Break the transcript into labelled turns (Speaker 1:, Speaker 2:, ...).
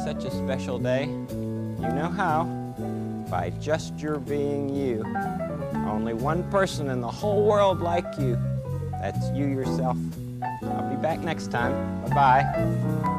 Speaker 1: such a special day. You know how? By just your being you. Only one person in the whole world like you. That's you yourself. I'll be back next time. Bye-bye.